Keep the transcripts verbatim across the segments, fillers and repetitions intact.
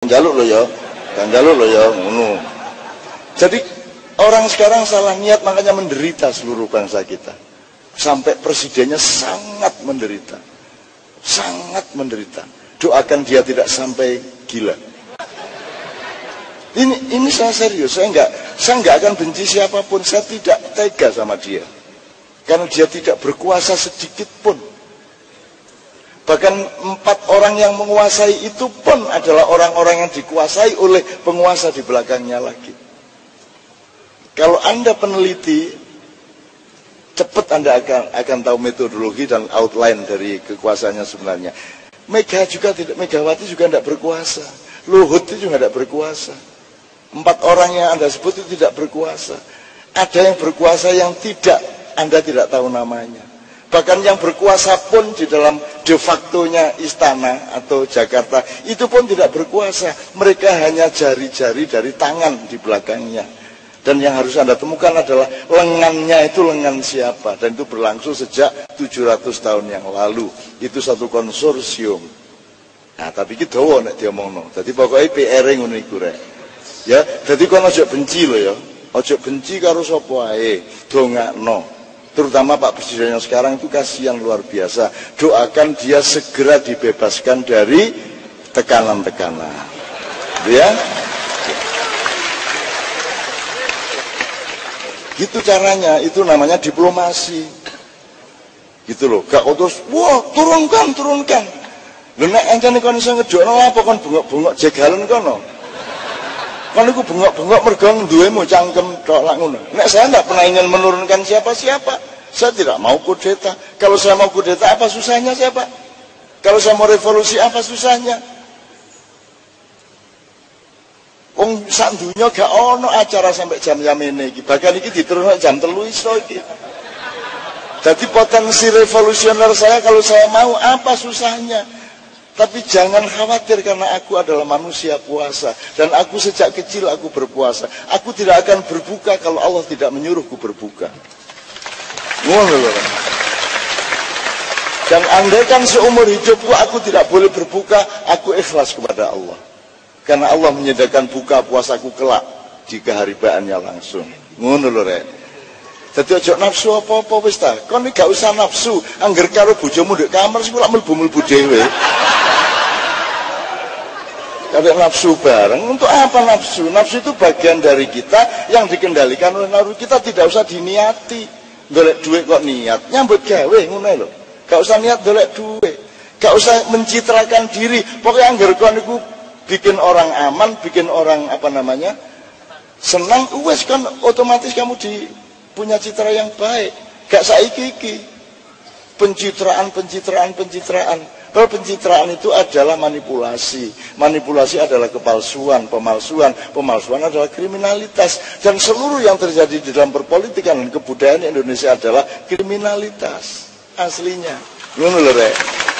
jaluk lo ya, gak jaluk lo ya, ngono. Jadi orang sekarang salah niat makanya menderita seluruh bangsa kita. Sampai presidennya sangat menderita, sangat menderita. Doakan dia tidak sampai gila. Ini ini saya serius, saya enggak saya enggak akan benci siapapun, saya tidak tega sama dia. Karena dia tidak berkuasa sedikit pun. Bahkan empat orang yang menguasai itu pun adalah orang-orang yang dikuasai oleh penguasa di belakangnya lagi. Kalau Anda peneliti, cepat Anda akan akan tahu metodologi dan outline dari kekuasaannya sebenarnya. Mega juga tidak, Megawati juga tidak berkuasa. Luhut itu juga tidak berkuasa. Empat orang yang Anda sebut itu tidak berkuasa. Ada yang berkuasa yang tidak, Anda tidak tahu namanya. Bahkan yang berkuasa pun di dalam de facto-nya istana atau Jakarta, itu pun tidak berkuasa. Mereka hanya jari-jari dari tangan di belakangnya. Dan yang harus Anda temukan adalah lengannya itu lengan siapa. Dan itu berlangsung sejak tujuh ratus tahun yang lalu. Itu satu konsorsium. Nah, tapi kita tahu nek diomongno. Jadi pokoknya P R ngono iku rek. Ya, jadi kon ojo benci loh ya. Ojo benci karo sapa ae. Dongakno. Terutama Pak Presiden yang sekarang itu kasihan luar biasa. Doakan dia segera dibebaskan dari tekanan-tekanan. Ya. Gitu caranya, itu namanya diplomasi. Gitu loh, gak terus, wah turunkan, turunkan. Lho nek encene kon iso ngedokno apa kon bengok-bengok jegalan kono. Kon iku bengok-bengok mergo duwemu cangkem tok lak ngono. Nek saya enggak pernah ingin menurunkan siapa-siapa. Saya tidak mau kudeta. Kalau saya mau kudeta apa susahnya saya, Pak? Kalau saya mau revolusi apa susahnya? Wong sak dunya gak ono acara sampai jam-jam ini iki. Bahkan iki diterusno jam telu iso iki. Jadi potensi revolusioner saya kalau saya mau apa susahnya? Tapi jangan khawatir karena aku adalah manusia puasa. Dan aku sejak kecil aku berpuasa. Aku tidak akan berbuka kalau Allah tidak menyuruhku berbuka. Ngono lho. Dan andaikan seumur hidupku aku tidak boleh berbuka, aku ikhlas kepada Allah. Karena Allah menyediakan buka puasaku kelak di keharibaannya langsung. Ngono lho rek. Dadi ojo nafsu apa-apa wis ta. Kon iki gak usah nafsu, angger karo bojomu ndek kamar sing kok mlebu-mlebu dhewe. Kadang nafsu bareng, untuk apa nafsu? Nafsu itu bagian dari kita yang dikendalikan oleh nafsu. Kita tidak usah diniati. Golek duit kok niat, nyambut gawe ngono lho. Gak usah niat golek duit. Gak usah mencitrakan diri. Pokoknya angger kon niku bikin orang aman, bikin orang apa namanya? Senang, wes kan otomatis kamu di punya citra yang baik. Gak saiki iki. Pencitraan, pencitraan, pencitraan. Kalau pencitraan itu adalah manipulasi. Manipulasi adalah kepalsuan, pemalsuan. Pemalsuan adalah kriminalitas. Dan seluruh yang terjadi di dalam perpolitikan dan kebudayaan Indonesia adalah kriminalitas. Aslinya. Ngono lho rek.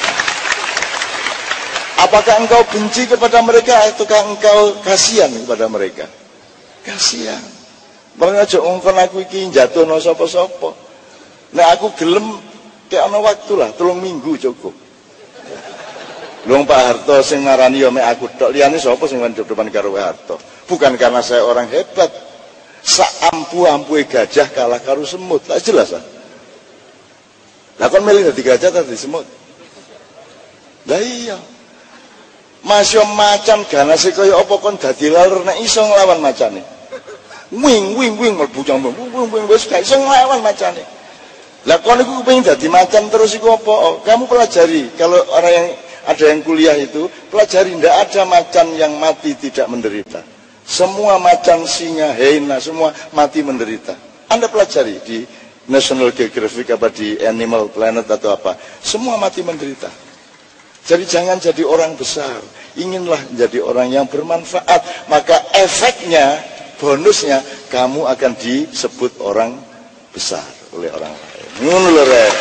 Apakah engkau benci kepada mereka ataukah engkau kasihan kepada mereka? Kasihan. Makanya aja ngongkon aku iki jatuhno sapa-sapa. Nek aku gelem kayak ana waktu lah, telung minggu cukup. Lung Pak Harto sing marani ya mek aku tok, liyane sapa sing hidup depan karo Pak Harto? Bukan karena saya orang hebat. Saampu-ampue gajah kalah karo semut. Lah jelas ah. Lah kon milih dadi gajah ta dadi semut? Lah iya. Masya macan ganase kaya apa kon dadi laler nek iso nglawan macane. Wing wing wing mlebu jambung. Wing wing wis gak iso nglawan macane. Lah kon iku kepengin dadi macan terus iku apa? Kamu pelajari kalau orang yang ada yang kuliah itu, pelajari, tidak ada macan yang mati tidak menderita. Semua macan, singa, hyena, semua mati menderita. Anda pelajari di National Geographic apa di Animal Planet atau apa, semua mati menderita. Jadi jangan jadi orang besar, inginlah menjadi orang yang bermanfaat. Maka efeknya, bonusnya, kamu akan disebut orang besar oleh orang lain. Ngono lho rek.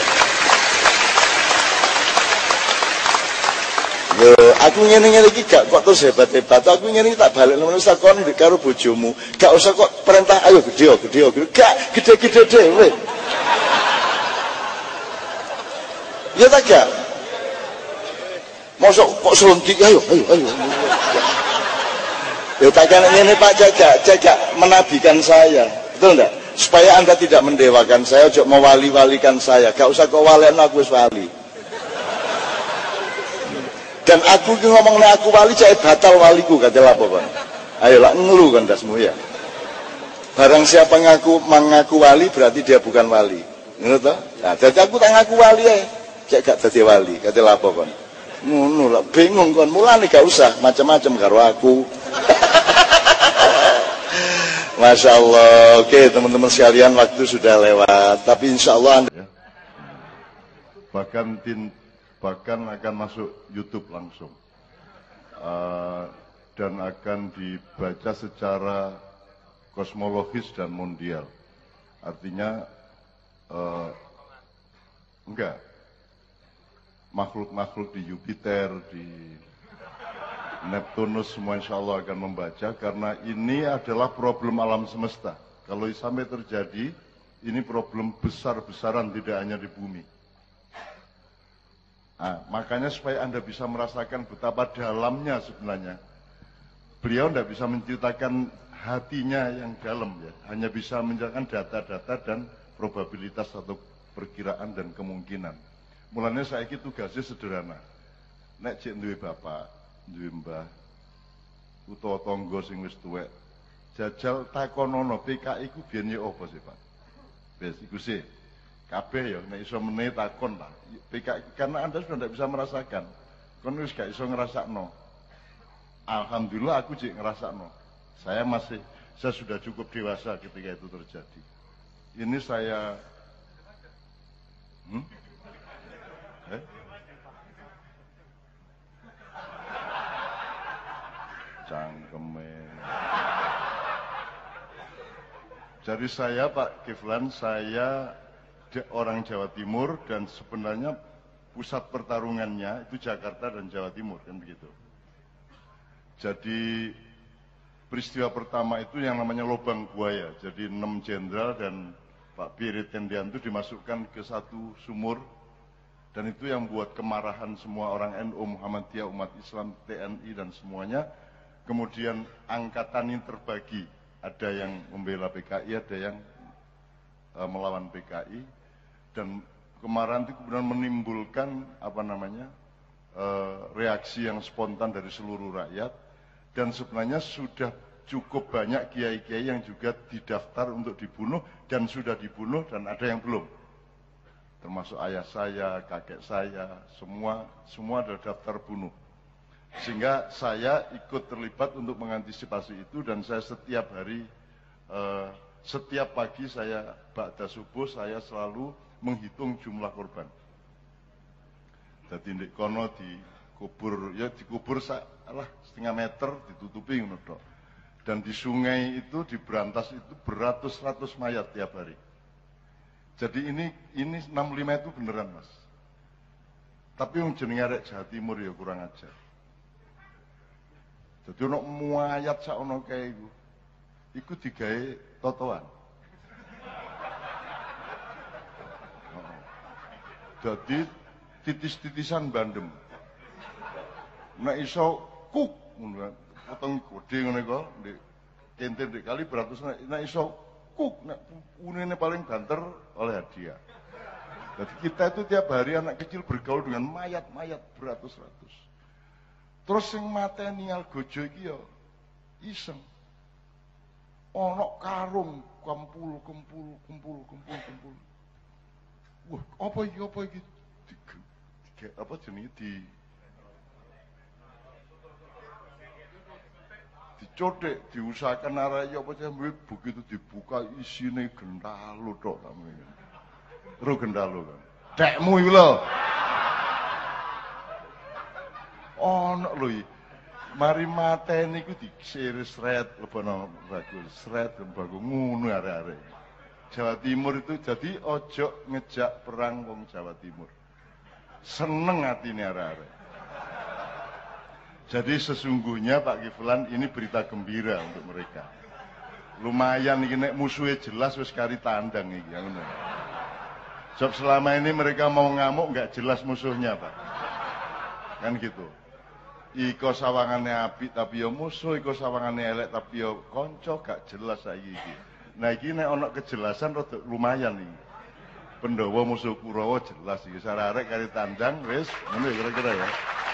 Yo, aku ngene-ngene iki gak kok terus hebat-hebat. Aku ngene tak balik nang tak kon ndek karo bojomu. Gak usah kok perintah ayo gede gede gede. Gak gede-gede dhewe. Ya tak gak? Mosok kok selontik ayo ayo ayo. Ya takkan ini Pak Cecak, Cecak menabikan saya, betul enggak? Supaya Anda tidak mendewakan saya, ojo mewali-walikan saya. Gak usah kau walian aku wis wali. Dan aku ki ngomongnya aku wali, cek batal waliku kata apa kan? Ayolah ngeluh kan dasmu ya. Barang siapa ngaku mengaku wali berarti dia bukan wali. Ngono toh? Nah, jadi aku tak ngaku wali ya. Cek gak dadi wali, kata apa kan? Ngono lah, bingung kon. Mulane gak usah macam-macam karo aku. Masya Allah. Oke teman-teman sekalian, waktu sudah lewat. Tapi insya Allah Anda... bahkan tin, bahkan akan masuk YouTube langsung uh, dan akan dibaca secara kosmologis dan mondial. Artinya uh, enggak makhluk-makhluk di Jupiter, di Neptunus semua insya Allah akan membaca, karena ini adalah problem alam semesta. Kalau sampai terjadi, ini problem besar-besaran, tidak hanya di bumi. Nah, makanya supaya Anda bisa merasakan betapa dalamnya sebenarnya, beliau tidak bisa menceritakan hatinya yang dalam ya, hanya bisa menceritakan data-data dan probabilitas atau perkiraan dan kemungkinan. Mulanya saya ini tugasnya sederhana. Nek cek duwe bapak, duwe mbah, utawa tangga sing wis tuwek, jajal takonono P K I ku biyen ya apa sih Pak? Wis iku sih. Kabeh ya nek iso meneh takon lah. P K I karena Anda sudah tidak bisa merasakan. Kon wis gak iso ngrasakno. Alhamdulillah aku cek ngrasakno. Saya masih saya sudah cukup dewasa ketika itu terjadi. Ini saya hmm? Eh? Cangkeme. Jadi saya Pak Kiflan, saya orang Jawa Timur dan sebenarnya pusat pertarungannya itu Jakarta dan Jawa Timur kan begitu. Jadi peristiwa pertama itu yang namanya lubang buaya. Jadi enam jenderal dan Pak Pirit Tendian itu dimasukkan ke satu sumur, dan itu yang buat kemarahan semua orang N U, Muhammadiyah, umat Islam, T N I dan semuanya. Kemudian angkatan ini terbagi, ada yang membela P K I, ada yang uh, melawan P K I, dan kemarahan itu kemudian menimbulkan apa namanya uh, reaksi yang spontan dari seluruh rakyat, dan sebenarnya sudah cukup banyak kiai-kiai yang juga didaftar untuk dibunuh dan sudah dibunuh, dan ada yang belum, termasuk ayah saya, kakek saya, semua semua ada daftar bunuh. Sehingga saya ikut terlibat untuk mengantisipasi itu, dan saya setiap hari, eh, setiap pagi saya ba'da subuh saya selalu menghitung jumlah korban. Jadi di kono dikubur, ya dikubur salah setengah meter ditutupi ngono tok. Dan di sungai itu di Berantas itu beratus-ratus mayat tiap hari. Jadi ini ini enam puluh lima itu beneran Mas. Tapi yang jenenge arek Jawa Timur ya kurang ajar. Jadi ono muayat sak ono kae iku. Iku digawe totoan. Oh. Jadi titis-titisan bandem. Nek iso kuk ngono, potong gede ngono iku, ndek kentir ndek kali beratus, nek iso kuk, nek unine paling banter oleh hadiah. Jadi kita itu tiap hari anak kecil bergaul dengan mayat-mayat beratus-ratus. Terus sing mateni Algojo iki ya iseng. Ana karung kumpul kumpul kumpul kumpul kumpul. Wah, apa iki apa iki? Di, apa jenenge di dicotek, diusahakan arek apa sampe begitu dibuka isine gendalo tok namanya. Ro gendalo kan. Dekmu iki lho. Ono lho iki. Mari mateni iku disiris sret lebono bagul, sret bagul ngono arek-arek. Jawa Timur itu jadi ojo ngejak perang wong Jawa Timur. Seneng atine arek-arek. Jadi sesungguhnya Pak Kiflan ini berita gembira untuk mereka. Lumayan iki nek musuhnya jelas wis kari tandang iki ngono. Sebab selama ini mereka mau ngamuk nggak jelas musuhnya Pak. Kan gitu. iko sawangane apik tapi ya musuh, iko sawangane elek tapi ya kanca, gak jelas saiki iki. Nah iki nek ana kejelasan rada lumayan iki. Pandhawa musuh Kurawa jelas iki, sararek kali tandang wis ngono kira-kira ya.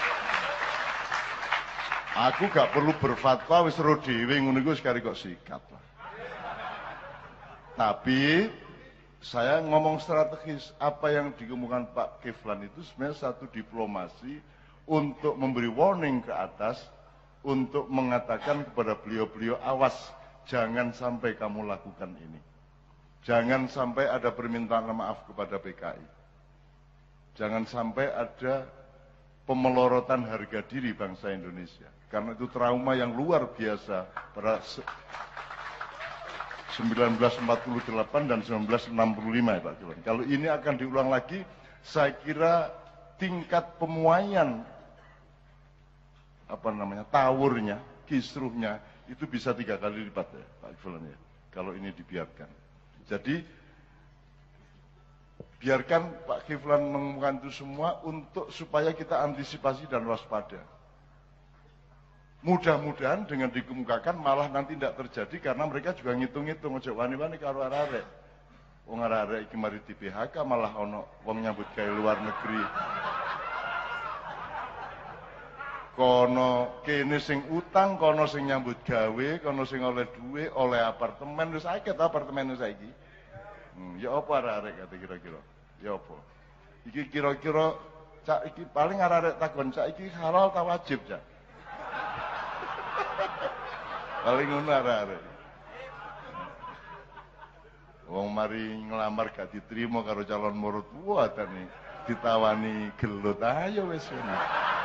Aku gak perlu berfatwa wis ro dhewe ngono iku wis kari kok sikat lah. Tapi saya ngomong strategis, apa yang dikemukakan Pak Kiflan itu sebenarnya satu diplomasi untuk memberi warning ke atas, untuk mengatakan kepada beliau-beliau, awas, jangan sampai kamu lakukan ini. Jangan sampai ada permintaan maaf kepada P K I. Jangan sampai ada pemelorotan harga diri bangsa Indonesia. Karena itu trauma yang luar biasa pada seribu sembilan ratus empat puluh delapan dan seribu sembilan ratus enam puluh lima ya Pak Kiflan. Kalau ini akan diulang lagi, saya kira tingkat pemuaian apa namanya tawurnya, kisruhnya itu bisa tiga kali lipat ya Pak Kiflan ya. Kalau ini dibiarkan. Jadi biarkan Pak Kiflan mengumumkan itu semua untuk supaya kita antisipasi dan waspada. Mudah-mudahan dengan dikemukakan malah nanti tidak terjadi karena mereka juga ngitung-ngitung ojo wani-wani karo arek. Wong arek iki mari di P H K malah ono wong nyambut gawe luar negeri. Kono kene sing utang, kono sing nyambut gawe, kono sing oleh duwe, oleh apartemen wis akeh ta apartemen saiki. Hmm, ya apa arek kate kira-kira? Ya apa? Iki kira-kira cak iki paling arek takon cak iki halal ta wajib cak? Paling ngono arek-arek. Wong mari ngelamar gak diterima karo calon mertua tani ditawani gelut ayo wis ngono.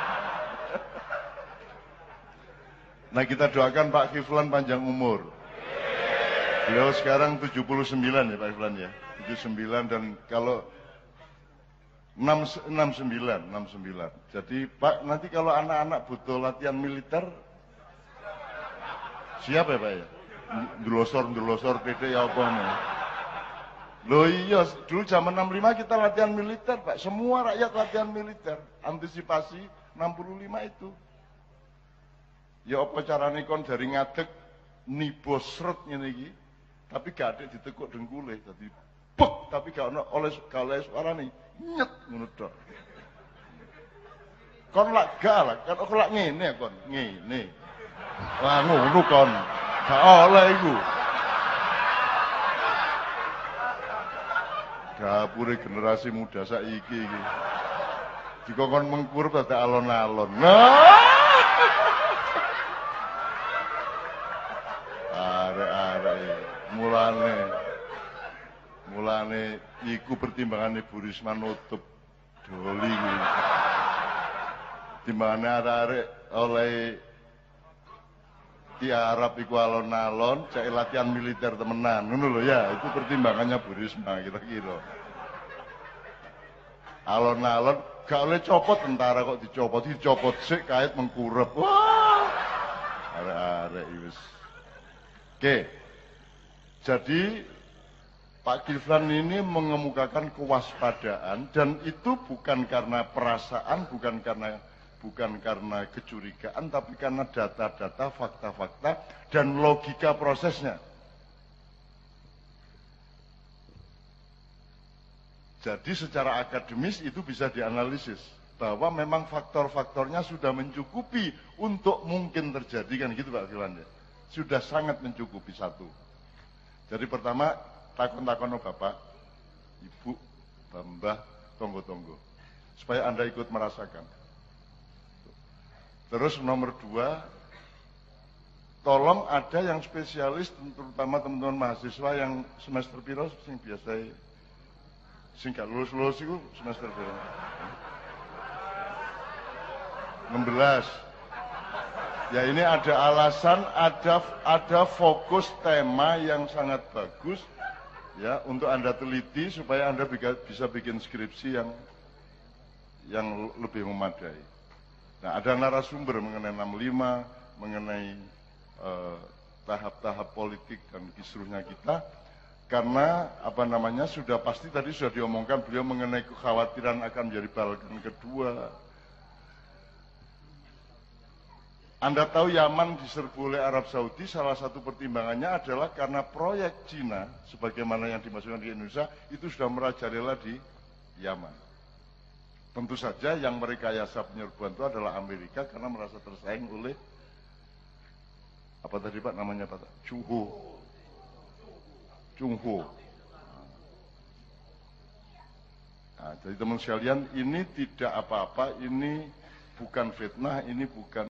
Nah kita doakan Pak Kiflan panjang umur. Beliau sekarang tujuh puluh sembilan ya Pak Kiflan ya. tujuh puluh sembilan dan kalau enam puluh sembilan, enam puluh sembilan. Jadi Pak nanti kalau anak-anak butuh latihan militer siap ya Pak ya? Ndulosor-ndulosor P D ya apa nih? Loh iya, dulu zaman enam puluh lima kita latihan militer Pak. Semua rakyat latihan militer. Antisipasi enam puluh lima itu. Ya apa carane kon dari ngadeg nibo sret ngene iki. Tapi gak ada ditekuk dengkule. Jadi bek tapi gak ono oleh gak oleh suarane. Nyet ngono tok. Kon lak gak lah, kan kok lak ngene kon, ngene. Wah ngono kon. Gak oleh iku. Gapure generasi muda saiki iki. Dikon mengkur dadak alon-alon. Nah. Arek-arek mulane mulane iku pertimbangane Bu Risma nutup doli kuwi. Timbangane arek-arek oleh di Arab iku alon-alon, cek latihan militer temenan, ngono lho ya, itu pertimbangannya Bu Risma kira-kira. Alon-alon, gak oleh copot tentara kok dicopot, dicopot sik kait mengkurep. Wah, arek-arek wis. Oke, jadi Pak Kiflan ini mengemukakan kewaspadaan dan itu bukan karena perasaan, bukan karena bukan karena kecurigaan, tapi karena data-data, fakta-fakta, dan logika prosesnya. Jadi secara akademis itu bisa dianalisis, bahwa memang faktor-faktornya sudah mencukupi untuk mungkin terjadi, kan gitu Pak Kiflan ya. Sudah sangat mencukupi satu. Jadi pertama, takon-takon Bapak, Ibu, Mbah, tonggo-tonggo. Supaya Anda ikut merasakan. Terus nomor dua, tolong ada yang spesialis, terutama teman-teman mahasiswa yang semester piro sing biasa sing gak lulus-lulus itu semester piro? enam belas. Ya ini ada alasan, ada ada fokus tema yang sangat bagus ya untuk Anda teliti supaya Anda bisa bikin skripsi yang yang lebih memadai. Nah, ada narasumber mengenai enam puluh lima, mengenai tahap-tahap uh, politik dan kisruhnya kita, karena apa namanya sudah pasti tadi sudah diomongkan beliau mengenai kekhawatiran akan menjadi Balkan kedua. Anda tahu Yaman diserbu oleh Arab Saudi, salah satu pertimbangannya adalah karena proyek Cina, sebagaimana yang dimasukkan di Indonesia, itu sudah merajalela di Yaman. Tentu saja yang merekayasa penyerbuan itu adalah Amerika karena merasa tersaing oleh, apa tadi Pak namanya Pak? Cuho. Cungho. Nah, jadi teman sekalian, ini tidak apa-apa, ini bukan fitnah, ini bukan